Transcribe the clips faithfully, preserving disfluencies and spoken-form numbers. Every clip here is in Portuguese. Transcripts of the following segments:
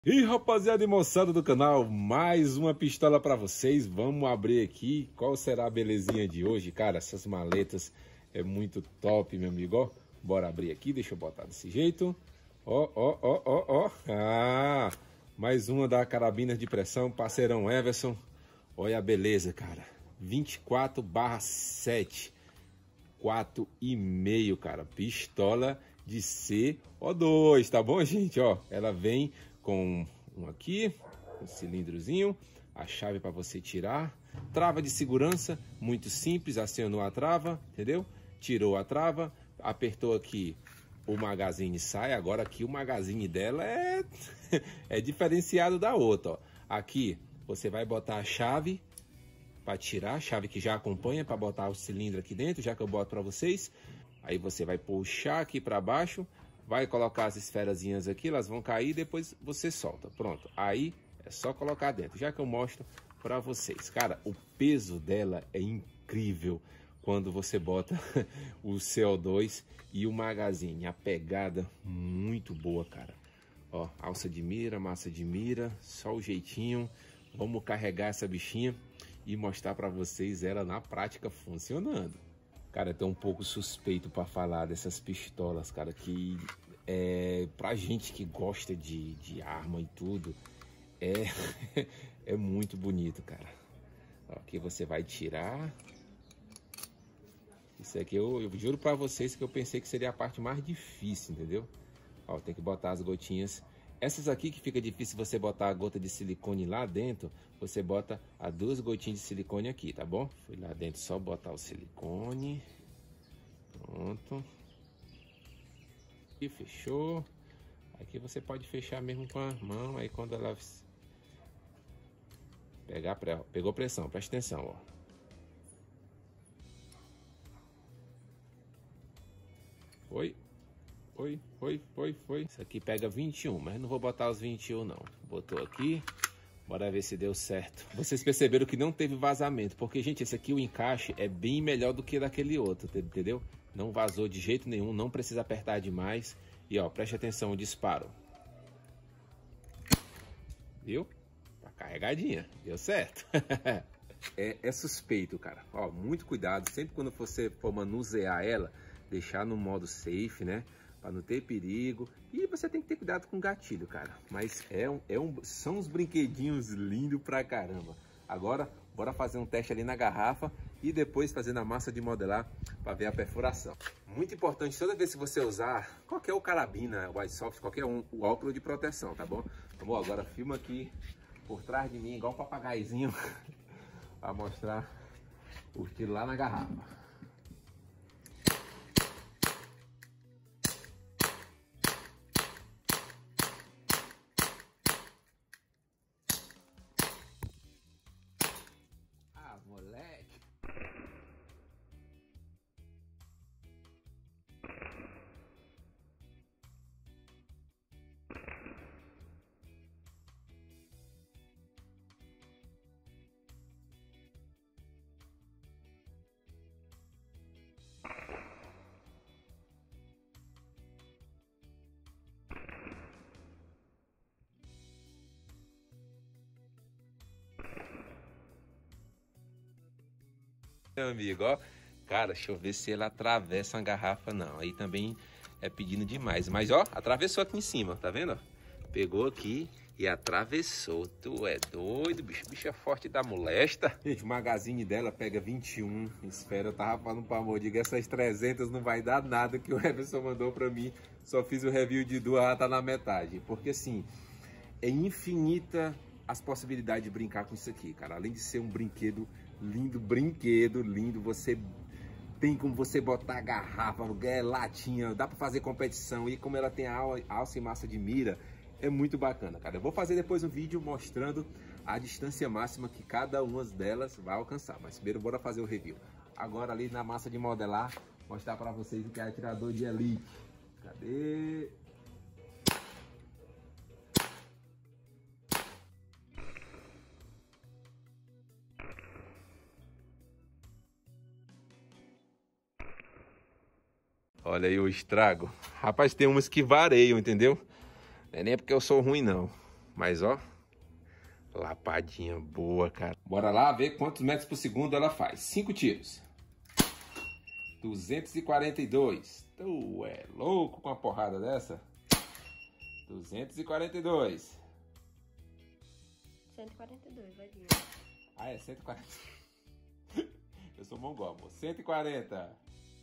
E rapaziada e moçada do canal, mais uma pistola para vocês. Vamos abrir aqui. Qual será a belezinha de hoje? Cara, essas maletas é muito top, meu amigo. Ó, bora abrir aqui, deixa eu botar desse jeito. Ó, ó, ó, ó, ó. Ah, mais uma da carabina de pressão, parceirão Everson. Olha a beleza, cara. vinte e quatro barra sete. quatro e meio, cara. Pistola de C O dois, tá bom, gente? Ó, ela vem com um aqui, um cilindrozinho, a chave para você tirar, trava de segurança, muito simples, acionou a trava, entendeu? Tirou a trava, apertou aqui, o magazine sai. Agora aqui o magazine dela é, é diferenciado da outra, ó. Aqui você vai botar a chave para tirar, a chave que já acompanha para botar o cilindro aqui dentro, já que eu boto para vocês. Aí você vai puxar aqui para baixo, vai colocar as esferazinhas aqui, elas vão cair, depois você solta. Pronto, aí é só colocar dentro, já que eu mostro para vocês. Cara, o peso dela é incrível quando você bota o C O dois e o magazine. A pegada muito boa, cara. Ó, alça de mira, massa de mira, só o jeitinho. Vamos carregar essa bichinha e mostrar para vocês ela na prática funcionando. Cara, eu tô um pouco suspeito para falar dessas pistolas, cara, que é, pra gente que gosta de, de arma e tudo, é, é muito bonito, cara. Ó, aqui você vai tirar. Isso aqui eu, eu juro para vocês que eu pensei que seria a parte mais difícil, entendeu? Ó, tem que botar as gotinhas. Essas aqui que fica difícil você botar a gota de silicone lá dentro, você bota as duas gotinhas de silicone aqui, tá bom? Fui lá dentro só botar o silicone. Pronto. E fechou. Aqui você pode fechar mesmo com a mão, aí quando ela pegar, pegou pressão, presta atenção, ó. Foi. Foi, foi, foi, foi. Isso aqui pega vinte e um, mas não vou botar os vinte e um não. Botou aqui. Bora ver se deu certo. Vocês perceberam que não teve vazamento, porque, gente, esse aqui, o encaixe é bem melhor do que daquele outro, entendeu? Não vazou de jeito nenhum, não precisa apertar demais. E, ó, preste atenção, o disparo. Viu? Tá carregadinha, deu certo. é, é suspeito, cara. Ó, muito cuidado, sempre quando você for manusear ela, deixar no modo safe, né? Para não ter perigo. E você tem que ter cuidado com o gatilho, cara. Mas é um, é um, são uns brinquedinhos lindos pra caramba. Agora, bora fazer um teste ali na garrafa e depois fazer na massa de modelar para ver a perfuração. Muito importante, toda vez que você usar qualquer carabina, o iSoft, qualquer um, o óculos de proteção, tá bom? Então, agora filma aqui por trás de mim, igual um papagaizinho, para mostrar o tiro lá na garrafa. Ah, moleque. Meu amigo, ó, cara, deixa eu ver se ela atravessa uma garrafa, não. Aí também é pedindo demais. Mas, ó, atravessou aqui em cima, tá vendo? Pegou aqui e atravessou. Tu é doido, bicho. Bicho é forte da molesta. Gente, o magazine dela pega vinte e um. Espera, eu tava falando pra amor, diga, essas trezentas não vai dar nada que o Everson mandou pra mim. Só fiz o review de duas, já tá na metade. Porque, assim, é infinita as possibilidades de brincar com isso aqui, cara. Além de ser um brinquedo lindo, brinquedo lindo, você tem como você botar garrafa, é, latinha, dá para fazer competição. E como ela tem a alça e massa de mira, é muito bacana, cara. Eu vou fazer depois um vídeo mostrando a distância máxima que cada uma delas vai alcançar. Mas primeiro bora fazer o review. Agora ali na massa de modelar, mostrar para vocês o que é atirador de elite. Cadê? Olha aí o estrago. Rapaz, tem umas que vareiam, entendeu? Não é nem porque eu sou ruim, não. Mas, ó, lapadinha boa, cara. Bora lá ver quantos metros por segundo ela faz. Cinco tiros. duzentos e quarenta e dois. Tu é louco com uma porrada dessa? duzentos e quarenta e dois. cento e quarenta e dois, vai vir. Ah, é cento e quarenta. Eu sou mongol, amor. cento e quarenta.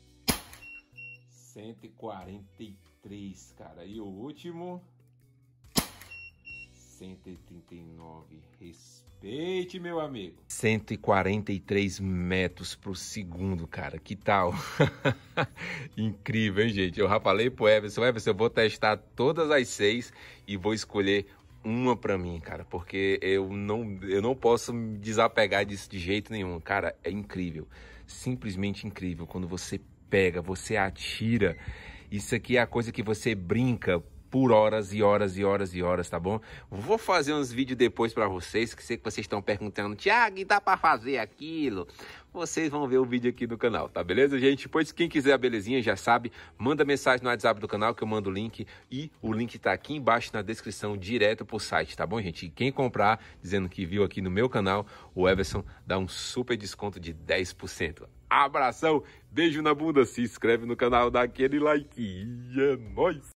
cento e quarenta e três, cara. E o último... cento e trinta e nove. Respeite, meu amigo. cento e quarenta e três metros por segundo, cara. Que tal? Incrível, hein, gente? Eu já falei pro Everson, Everson, eu vou testar todas as seis e vou escolher uma pra mim, cara, porque eu não, eu não posso me desapegar disso de jeito nenhum. Cara, é incrível. Simplesmente incrível. Quando você pega, você atira. Isso aqui é a coisa que você brinca por horas e horas e horas e horas, tá bom? Vou fazer uns vídeos depois pra vocês, que sei que vocês estão perguntando, Thiago, dá pra fazer aquilo? Vocês vão ver o vídeo aqui no canal, tá beleza, gente? Pois quem quiser a belezinha já sabe, manda mensagem no WhatsApp do canal que eu mando o link e o link tá aqui embaixo na descrição, direto pro site, tá bom, gente? E quem comprar, dizendo que viu aqui no meu canal, o Everson dá um super desconto de dez por cento. Abração, beijo na bunda, se inscreve no canal, dá aquele like e é nóis!